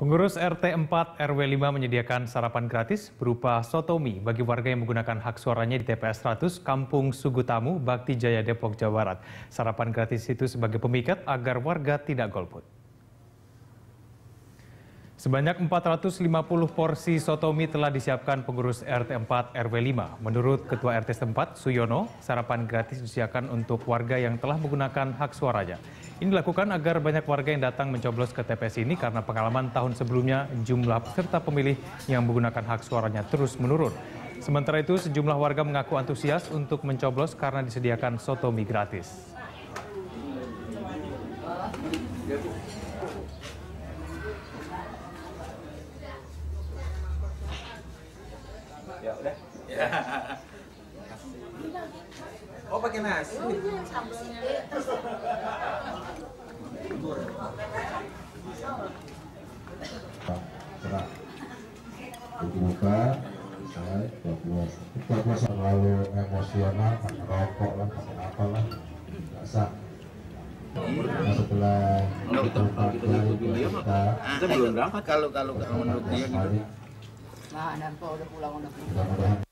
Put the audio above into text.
Pengurus RT 4 RW 5 menyediakan sarapan gratis berupa sotomi bagi warga yang menggunakan hak suaranya di TPS 100 Kampung Sugutamu, Bakti Jaya, Depok, Jawa Barat. Sarapan gratis itu sebagai pemikat agar warga tidak golput. Sebanyak 450 porsi sotomi telah disiapkan pengurus RT 4 RW 5. Menurut Ketua RT setempat, Suyono, sarapan gratis disediakan untuk warga yang telah menggunakan hak suaranya. Ini dilakukan agar banyak warga yang datang mencoblos ke TPS ini karena pengalaman tahun sebelumnya jumlah peserta pemilih yang menggunakan hak suaranya terus menurun. Sementara itu, sejumlah warga mengaku antusias untuk mencoblos karena disediakan sotomi gratis. Ya udah. Ya. Oh, pakai nasi. Dibuka, kita selalu emosional, pakai rokok lah, pakai apa lah, biasa. Nah, setelah kita belum berangkat kalau menurut dia gitu. Nah, dan udah pulang.